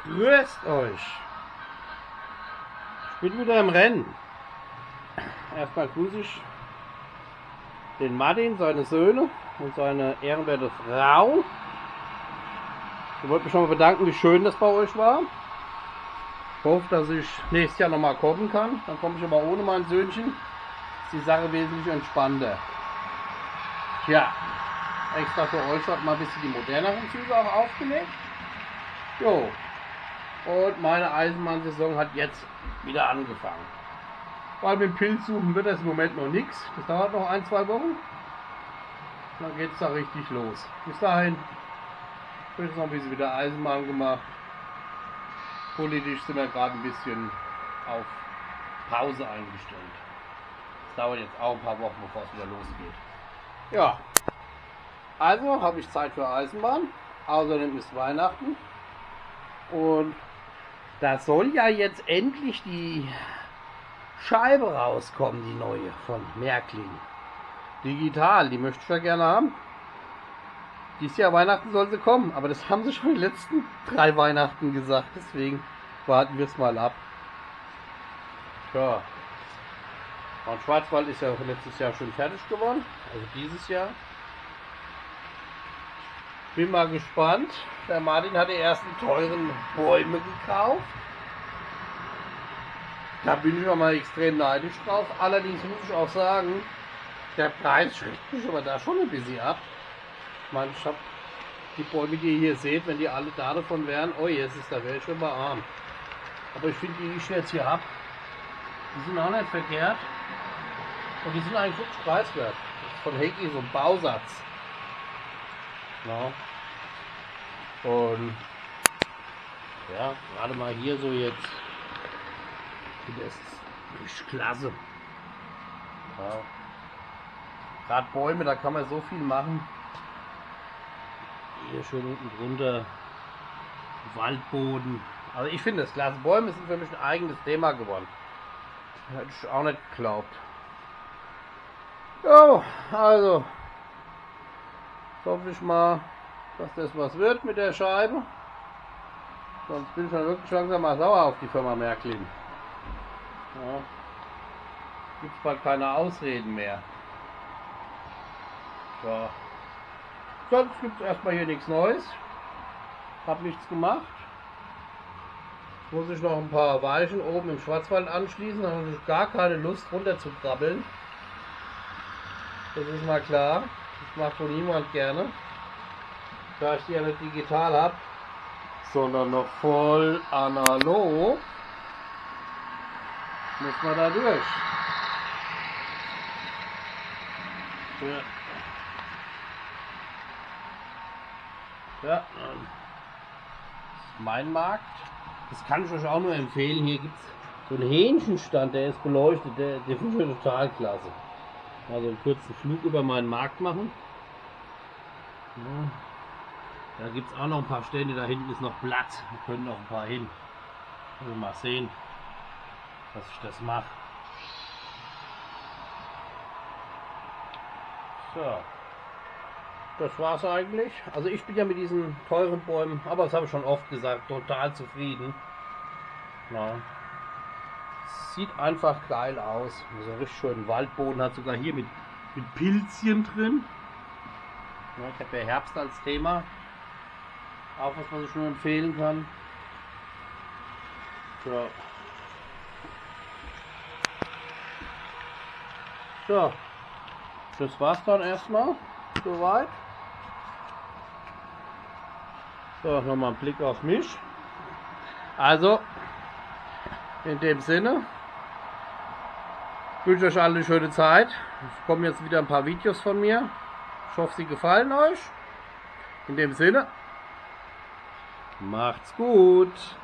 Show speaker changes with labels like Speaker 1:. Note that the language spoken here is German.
Speaker 1: Grüßt euch! Ich bin wieder im Rennen. Erstmal grüße ich den Martin, seine Söhne und seine ehrenwerte Frau. Ich wollte mich schon mal bedanken, wie schön das bei euch war. Ich hoffe, dass ich nächstes Jahr nochmal kommen kann. Dann komme ich aber ohne mein Söhnchen. Ist die Sache wesentlich entspannter. Tja, extra für euch hat mal ein bisschen die moderneren Züge auch aufgelegt. Jo. Und meine Eisenbahnsaison hat jetzt wieder angefangen. Weil mit dem Pilz suchen wird das im Moment noch nichts. Das dauert noch 1-2 Wochen. Dann geht es da richtig los. Bis dahin wird jetzt noch ein bisschen wieder Eisenbahn gemacht. Politisch sind wir gerade ein bisschen auf Pause eingestellt. Das dauert jetzt auch ein paar Wochen, bevor es wieder losgeht. Ja, also habe ich Zeit für Eisenbahn. Außerdem ist Weihnachten. Und da soll ja jetzt endlich die Scheibe rauskommen, die neue von Märklin. Digital, die möchte ich ja gerne haben. Dieses Jahr Weihnachten soll sie kommen, aber das haben sie schon die letzten 3 Weihnachten gesagt. Deswegen warten wir es mal ab. Ja. Und Schwarzwald ist ja letztes Jahr schon fertig geworden, also dieses Jahr. Bin mal gespannt. Der Martin hat die ersten teuren Bäume gekauft. Da bin ich auch mal extrem neidisch drauf. Allerdings muss ich auch sagen, der Preis schreckt mich aber da schon ein bisschen ab. Ich meine, ich habe die Bäume, die ihr hier seht, wenn die alle da davon wären, oh, jetzt ist der Welt schon mal arm. Aber ich finde, die ich jetzt hier habe, die sind auch nicht verkehrt. Und die sind eigentlich wirklich preiswert. Das ist von Heki so ein Bausatz. Ja. Und ja, gerade mal hier so jetzt. Das ist klasse. Ja. Gerade Bäume, da kann man so viel machen. Hier schön unten drunter. Waldboden. Also ich finde das klasse. Bäume sind für mich ein eigenes Thema geworden. Hätte ich auch nicht geglaubt. Ja, also hoffe ich mal, dass das was wird mit der Scheibe. Sonst bin ich dann wirklich langsam mal sauer auf die Firma Märklin. Ja. Gibt es bald keine Ausreden mehr. Ja. Sonst gibt es erstmal hier nichts Neues. Hab nichts gemacht. Muss ich noch ein paar Weichen oben im Schwarzwald anschließen. Da habe ich gar keine Lust runter zu krabbeln. Das ist mal klar. Das macht wohl niemand gerne. Da ich die ja nicht digital habe, sondern noch voll analog, muss man da durch. Ja. Ja, das ist mein Markt. Das kann ich euch auch nur empfehlen. Hier gibt es so einen Hähnchenstand, der ist beleuchtet. Der finde ich total klasse. Also einen kurzen Flug über meinen Markt machen. Ja. Da gibt es auch noch ein paar Stände. Da hinten ist noch Platz. Wir können noch ein paar hin. Also mal sehen, dass ich das mache. So. Das war's eigentlich. Also ich bin ja mit diesen teuren Bäumen, aber das habe ich schon oft gesagt, total zufrieden. Ja. Sieht einfach geil aus. So einen richtig schönen Waldboden, hat sogar hier mit Pilzchen drin. Ja, ich habe ja Herbst als Thema. Auch was ich nur empfehlen kann. So. So. Das war's dann erstmal. Soweit. So, nochmal ein Blick auf mich. Also, in dem Sinne, wünsche euch alle eine schöne Zeit. Es kommen jetzt wieder ein paar Videos von mir. Ich hoffe, sie gefallen euch. In dem Sinne, macht's gut.